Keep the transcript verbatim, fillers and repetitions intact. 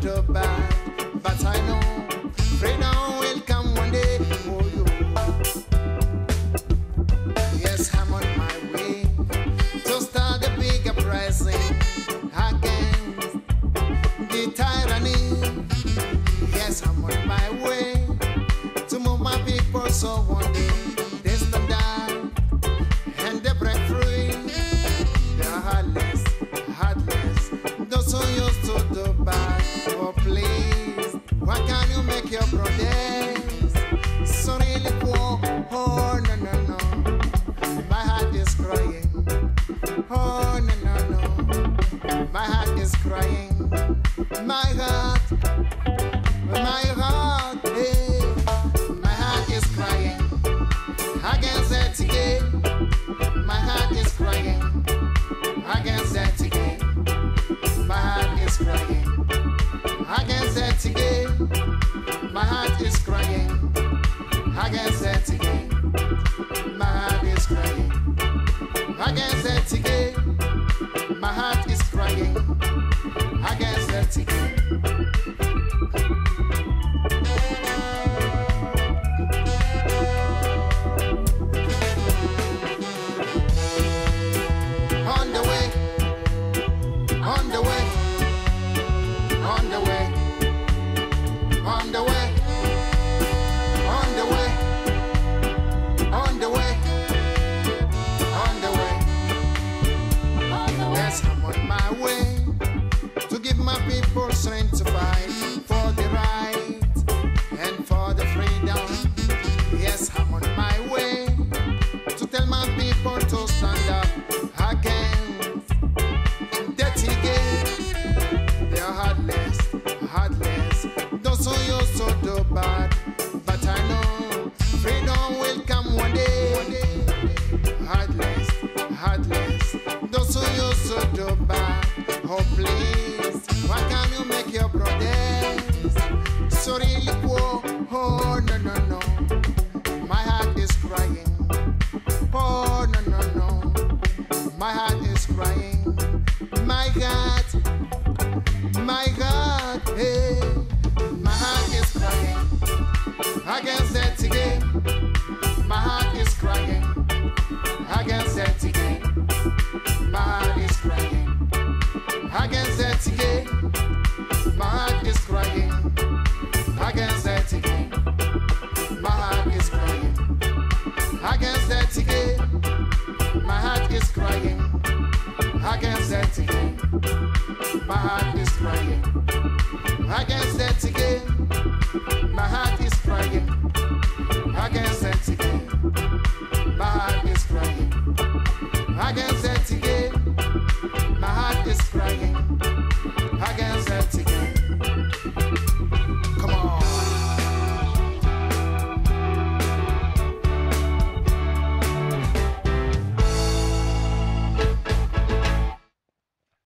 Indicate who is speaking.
Speaker 1: do bad, but I know freedom will come one day for you. Yes, I'm on my way to start a big uprising against the tyranny. Yes, I'm on my way to move my people so one day they stand down and they break free. They're heartless, heartless, those who used to do bad. Oh please, why can't you make your brothers so really poor? Oh no no no, my heart is crying. Oh no no no, my heart is crying. My heart, my heart, hey, my heart is crying against that again. My heart is crying against that again. My heart is crying against that again. My heart is crying against that again. My heart is crying against that again. My heart is crying against that again. On the way, on the way, on the way, on the way, on the way, on the way, on the way. Yes, I'm on my way to give my people strength to fight for the right and for the freedom. Yes, I'm on my way to tell my people to stand up against dirty game. They are heartless, heartless, those who used to do bad, but I know freedom will come one day. Heartless, heartless, those who used to do bad. Oh please, why can't you make your brothers so real?